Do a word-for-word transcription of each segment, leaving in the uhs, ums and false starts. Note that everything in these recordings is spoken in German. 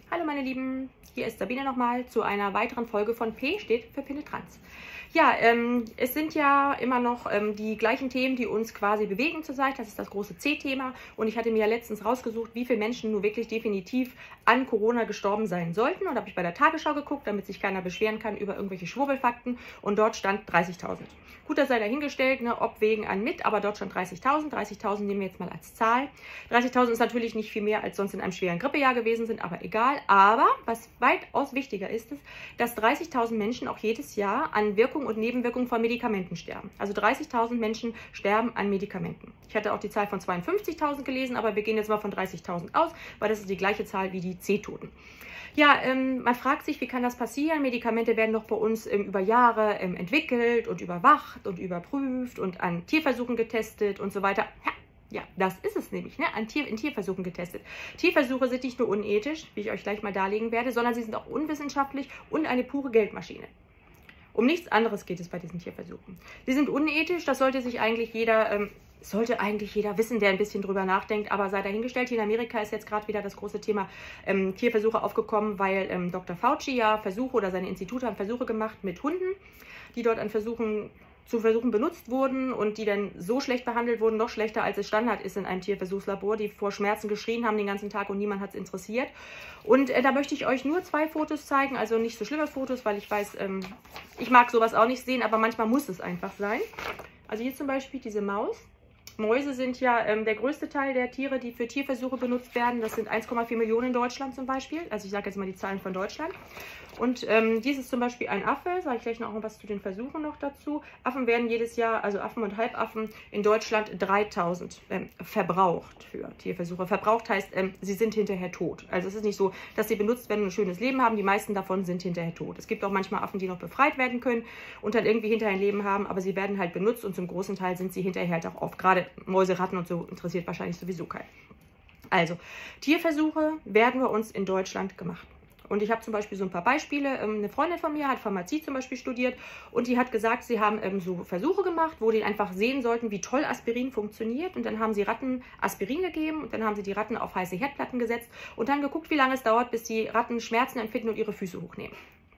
Hallo meine Lieben, hier ist Sabine nochmal zu einer weiteren Folge von P steht für Penetranz. Ja, ähm, es sind ja immer noch ähm, die gleichen Themen, die uns quasi bewegen zurzeit. Das ist das große C-Thema. Und ich hatte mir ja letztens rausgesucht, wie viele Menschen nur wirklich definitiv an Corona gestorben sein sollten. Und habe ich bei der Tagesschau geguckt, damit sich keiner beschweren kann über irgendwelche Schwurbelfakten. Und dort stand dreißigtausend. Gut, das sei dahingestellt, ne, ob wegen an mit, aber dort stand dreißigtausend. dreißigtausend nehmen wir jetzt mal als Zahl. dreißigtausend ist natürlich nicht viel mehr, als sonst in einem schweren Grippejahr gewesen sind, aber egal. Aber was weitaus wichtiger ist, ist, dass dreißigtausend Menschen auch jedes Jahr an Wirkung und Nebenwirkungen von Medikamenten sterben. Also dreißigtausend Menschen sterben an Medikamenten. Ich hatte auch die Zahl von zweiundfünfzigtausend gelesen, aber wir gehen jetzt mal von dreißigtausend aus, weil das ist die gleiche Zahl wie die C-Toten. Ja, ähm, man fragt sich, wie kann das passieren? Medikamente werden doch bei uns ähm, über Jahre ähm, entwickelt und überwacht und überprüft und an Tierversuchen getestet und so weiter. Ja, ja, das ist es nämlich, ne? An Tier, in Tierversuchen getestet. Tierversuche sind nicht nur unethisch, wie ich euch gleich mal darlegen werde, sondern sie sind auch unwissenschaftlich und eine pure Geldmaschine. Um nichts anderes geht es bei diesen Tierversuchen. Sie sind unethisch, das sollte sich eigentlich jeder... Ähm, Sollte eigentlich jeder wissen, der ein bisschen drüber nachdenkt, aber sei dahingestellt. Hier in Amerika ist jetzt gerade wieder das große Thema ähm, Tierversuche aufgekommen, weil ähm, Doktor Fauci ja Versuche oder seine Institute haben Versuche gemacht mit Hunden, die dort an Versuchen, zu Versuchen benutzt wurden und die dann so schlecht behandelt wurden, noch schlechter als es Standard ist in einem Tierversuchslabor, die vor Schmerzen geschrien haben den ganzen Tag und niemand hat es interessiert. Und äh, da möchte ich euch nur zwei Fotos zeigen, also nicht so schlimme Fotos, weil ich weiß, ähm, ich mag sowas auch nicht sehen, aber manchmal muss es einfach sein. Also hier zum Beispiel diese Maus. Mäuse sind ja ähm, der größte Teil der Tiere, die für Tierversuche benutzt werden. Das sind eins Komma vier Millionen in Deutschland zum Beispiel. Also ich sage jetzt mal die Zahlen von Deutschland. Und ähm, dies ist zum Beispiel ein Affe. Sage ich gleich noch was zu den Versuchen noch dazu. Affen werden jedes Jahr, also Affen und Halbaffen in Deutschland dreitausend ähm, verbraucht für Tierversuche. Verbraucht heißt, ähm, sie sind hinterher tot. Also es ist nicht so, dass sie benutzt werden und ein schönes Leben haben. Die meisten davon sind hinterher tot. Es gibt auch manchmal Affen, die noch befreit werden können und dann irgendwie hinterher ein Leben haben. Aber sie werden halt benutzt und zum großen Teil sind sie hinterher halt auch oft. Gerade Mäuse, Ratten und so interessiert wahrscheinlich sowieso keinen. Also, Tierversuche werden bei uns in Deutschland gemacht. Und ich habe zum Beispiel so ein paar Beispiele. Eine Freundin von mir hat Pharmazie zum Beispiel studiert und die hat gesagt, sie haben so Versuche gemacht, wo die einfach sehen sollten, wie toll Aspirin funktioniert. Und dann haben sie Ratten Aspirin gegeben und dann haben sie die Ratten auf heiße Herdplatten gesetzt und dann geguckt, wie lange es dauert, bis die Ratten Schmerzen empfinden und ihre Füße hochnehmen.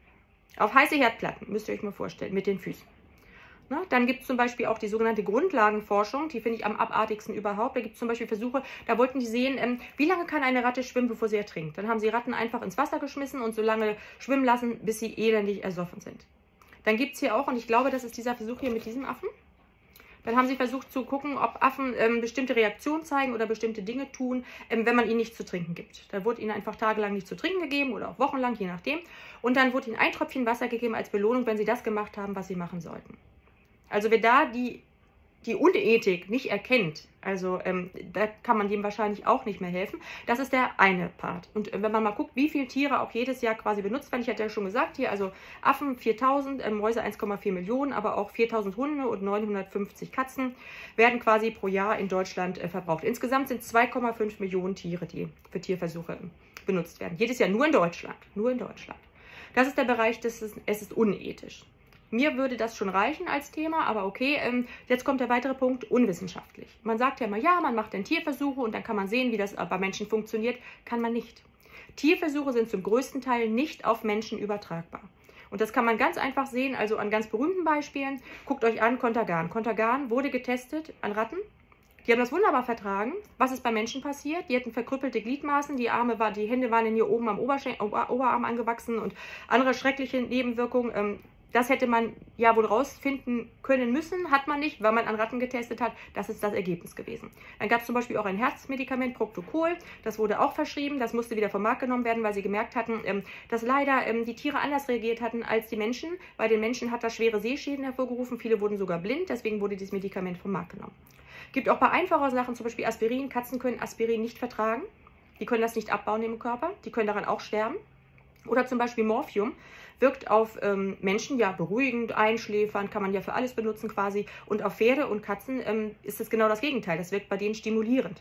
Auf heiße Herdplatten, müsst ihr euch mal vorstellen, mit den Füßen. Na, dann gibt es zum Beispiel auch die sogenannte Grundlagenforschung, die finde ich am abartigsten überhaupt. Da gibt es zum Beispiel Versuche, da wollten die sehen, ähm, wie lange kann eine Ratte schwimmen, bevor sie ertrinkt. Dann haben sie Ratten einfach ins Wasser geschmissen und so lange schwimmen lassen, bis sie elendig ersoffen sind. Dann gibt es hier auch, und ich glaube, das ist dieser Versuch hier mit diesem Affen. Dann haben sie versucht zu gucken, ob Affen ähm, bestimmte Reaktionen zeigen oder bestimmte Dinge tun, ähm, wenn man ihnen nichts zu trinken gibt. Da wurde ihnen einfach tagelang nichts zu trinken gegeben oder auch wochenlang, je nachdem. Und dann wurde ihnen ein Tröpfchen Wasser gegeben als Belohnung, wenn sie das gemacht haben, was sie machen sollten. Also wer da die, die Unethik nicht erkennt, also ähm, da kann man dem wahrscheinlich auch nicht mehr helfen. Das ist der eine Part. Und äh, wenn man mal guckt, wie viele Tiere auch jedes Jahr quasi benutzt werden, ich hatte ja schon gesagt, hier also Affen viertausend, äh, Mäuse eins Komma vier Millionen, aber auch viertausend Hunde und neunhundertfünfzig Katzen werden quasi pro Jahr in Deutschland äh, verbraucht. Insgesamt sind zwei Komma fünf Millionen Tiere, die für Tierversuche benutzt werden. Jedes Jahr nur in Deutschland. Nur in Deutschland. Das ist der Bereich, das ist, es ist unethisch. Mir würde das schon reichen als Thema, aber okay, ähm, jetzt kommt der weitere Punkt, unwissenschaftlich. Man sagt ja immer, ja, man macht dann Tierversuche und dann kann man sehen, wie das bei Menschen funktioniert. Kann man nicht. Tierversuche sind zum größten Teil nicht auf Menschen übertragbar. Und das kann man ganz einfach sehen, also an ganz berühmten Beispielen. Guckt euch an, Contagan. Contagan wurde getestet an Ratten. Die haben das wunderbar vertragen. Was ist bei Menschen passiert? Die hatten verkrüppelte Gliedmaßen, die Arme war, die Hände waren in hier oben am Oberschen Ober Oberarm angewachsen und andere schreckliche Nebenwirkungen. Ähm, Das hätte man ja wohl rausfinden können müssen, hat man nicht, weil man an Ratten getestet hat. Das ist das Ergebnis gewesen. Dann gab es zum Beispiel auch ein Herzmedikament, Proctocol. Das wurde auch verschrieben. Das musste wieder vom Markt genommen werden, weil sie gemerkt hatten, dass leider die Tiere anders reagiert hatten als die Menschen. Bei den Menschen hat das schwere Sehschäden hervorgerufen. Viele wurden sogar blind. Deswegen wurde dieses Medikament vom Markt genommen. Gibt auch bei einfacher Sachen, zum Beispiel Aspirin. Katzen können Aspirin nicht vertragen. Die können das nicht abbauen im Körper. Die können daran auch sterben. Oder zum Beispiel Morphium wirkt auf ähm, Menschen ja beruhigend, einschläfernd, kann man ja für alles benutzen quasi. Und auf Pferde und Katzen ähm, ist es genau das Gegenteil. Das wirkt bei denen stimulierend.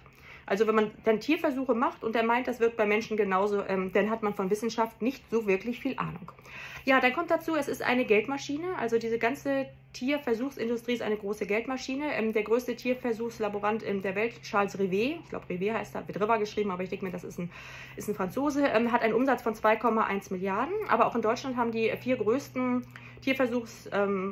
Also wenn man dann Tierversuche macht und der meint, das wirkt bei Menschen genauso, ähm, dann hat man von Wissenschaft nicht so wirklich viel Ahnung. Ja, dann kommt dazu, es ist eine Geldmaschine. Also diese ganze Tierversuchsindustrie ist eine große Geldmaschine. Ähm, der größte Tierversuchslaborant ähm, der Welt, Charles Rivet, ich glaube Rivet heißt er, wird River geschrieben, aber ich denke mir, das ist ein, ist ein Franzose, ähm, hat einen Umsatz von zwei Komma eins Milliarden. Aber auch in Deutschland haben die vier größten Tierversuchs ähm,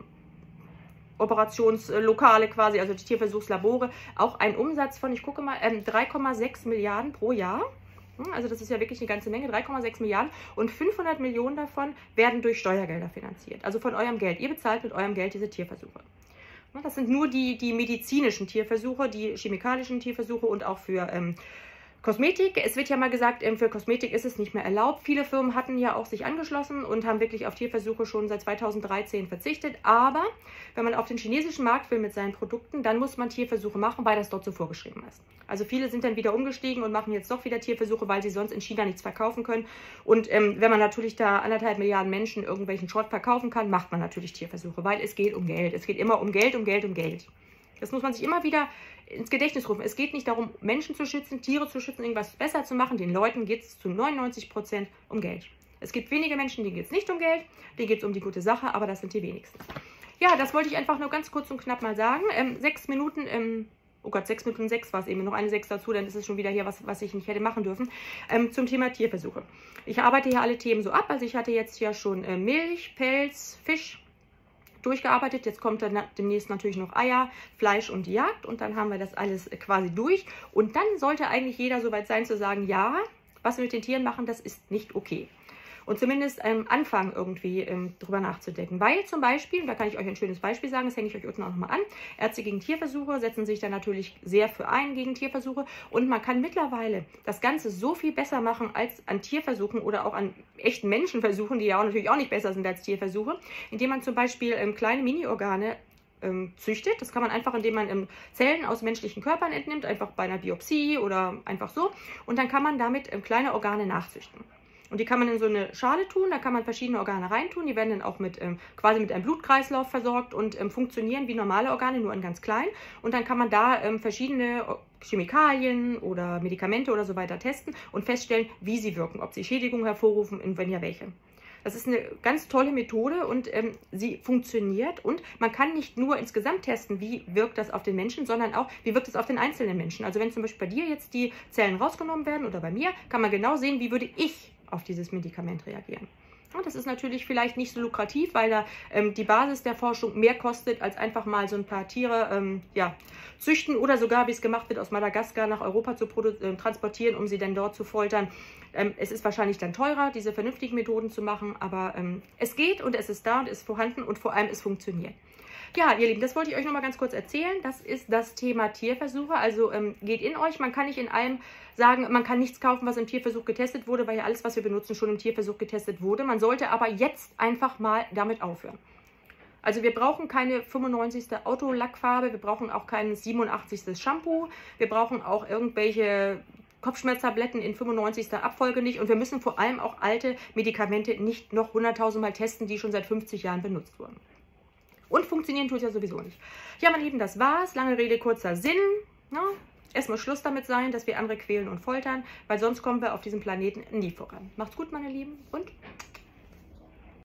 Operationslokale quasi, also die Tierversuchslabore, auch einen Umsatz von, ich gucke mal, ähm, drei Komma sechs Milliarden pro Jahr. Also das ist ja wirklich eine ganze Menge, drei Komma sechs Milliarden, und fünfhundert Millionen davon werden durch Steuergelder finanziert. Also von eurem Geld. Ihr bezahlt mit eurem Geld diese Tierversuche. Das sind nur die, die medizinischen Tierversuche, die chemikalischen Tierversuche und auch für ähm, Kosmetik. Es wird ja mal gesagt, für Kosmetik ist es nicht mehr erlaubt. Viele Firmen hatten ja auch sich angeschlossen und haben wirklich auf Tierversuche schon seit zweitausenddreizehn verzichtet. Aber wenn man auf den chinesischen Markt will mit seinen Produkten, dann muss man Tierversuche machen, weil das dort so vorgeschrieben ist. Also viele sind dann wieder umgestiegen und machen jetzt doch wieder Tierversuche, weil sie sonst in China nichts verkaufen können. Und ähm, wenn man natürlich da anderthalb Milliarden Menschen irgendwelchen Schrott verkaufen kann, macht man natürlich Tierversuche, weil es geht um Geld. Es geht immer um Geld, um Geld, um Geld. Das muss man sich immer wieder ins Gedächtnis rufen. Es geht nicht darum, Menschen zu schützen, Tiere zu schützen, irgendwas besser zu machen. Den Leuten geht es zu neunundneunzig Prozent um Geld. Es gibt wenige Menschen, denen geht es nicht um Geld, denen geht es um die gute Sache, aber das sind die wenigsten. Ja, das wollte ich einfach nur ganz kurz und knapp mal sagen. Ähm, sechs Minuten, ähm, oh Gott, sechs Minuten sechs war es eben, noch eine sechs dazu, dann ist es schon wieder hier was, was ich nicht hätte machen dürfen, ähm, zum Thema Tierversuche. Ich arbeite hier alle Themen so ab, also ich hatte jetzt ja schon äh, Milch, Pelz, Fisch durchgearbeitet. Jetzt kommt dann demnächst natürlich noch Eier, Fleisch und die Jagd, und dann haben wir das alles quasi durch. Und dann sollte eigentlich jeder soweit sein zu sagen, ja, was wir mit den Tieren machen, das ist nicht okay. Und zumindest ähm, anfangen irgendwie ähm, drüber nachzudenken. Weil zum Beispiel, und da kann ich euch ein schönes Beispiel sagen, das hänge ich euch unten auch nochmal an, Ärzte gegen Tierversuche setzen sich dann natürlich sehr für ein gegen Tierversuche. Und man kann mittlerweile das Ganze so viel besser machen als an Tierversuchen oder auch an echten Menschenversuchen, die ja auch natürlich auch nicht besser sind als Tierversuche, indem man zum Beispiel ähm, kleine Mini-Organe ähm, züchtet. Das kann man einfach, indem man ähm, Zellen aus menschlichen Körpern entnimmt, einfach bei einer Biopsie oder einfach so. Und dann kann man damit ähm, kleine Organe nachzüchten. Und die kann man in so eine Schale tun, da kann man verschiedene Organe reintun. Die werden dann auch mit ähm, quasi mit einem Blutkreislauf versorgt und ähm, funktionieren wie normale Organe, nur in ganz klein. Und dann kann man da ähm, verschiedene Chemikalien oder Medikamente oder so weiter testen und feststellen, wie sie wirken, ob sie Schädigungen hervorrufen und wenn ja, welche. Das ist eine ganz tolle Methode und ähm, sie funktioniert, und man kann nicht nur insgesamt testen, wie wirkt das auf den Menschen, sondern auch, wie wirkt es auf den einzelnen Menschen. Also wenn zum Beispiel bei dir jetzt die Zellen rausgenommen werden oder bei mir, kann man genau sehen, wie würde ich auf dieses Medikament reagieren. Ja, das ist natürlich vielleicht nicht so lukrativ, weil da ähm, die Basis der Forschung mehr kostet, als einfach mal so ein paar Tiere ähm, ja, züchten oder sogar, wie es gemacht wird, aus Madagaskar nach Europa zu äh, transportieren, um sie dann dort zu foltern. Ähm, es ist wahrscheinlich dann teurer, diese vernünftigen Methoden zu machen, aber ähm, es geht und es ist da und ist vorhanden und vor allem es funktioniert. Ja, ihr Lieben, das wollte ich euch noch mal ganz kurz erzählen. Das ist das Thema Tierversuche. Also ähm, geht in euch. Man kann nicht in allem sagen, man kann nichts kaufen, was im Tierversuch getestet wurde, weil ja alles, was wir benutzen, schon im Tierversuch getestet wurde. Man sollte aber jetzt einfach mal damit aufhören. Also wir brauchen keine fünfundneunzigste Autolackfarbe, wir brauchen auch kein siebenundachtzigste Shampoo, wir brauchen auch irgendwelche Kopfschmerztabletten in fünfundneunzigster Abfolge nicht, und wir müssen vor allem auch alte Medikamente nicht noch hunderttausend Mal testen, die schon seit fünfzig Jahren benutzt wurden. Und funktionieren tut es ja sowieso nicht. Ja, meine Lieben, das war's. Lange Rede, kurzer Sinn. Ja, es muss Schluss damit sein, dass wir andere quälen und foltern, weil sonst kommen wir auf diesem Planeten nie voran. Macht's gut, meine Lieben, und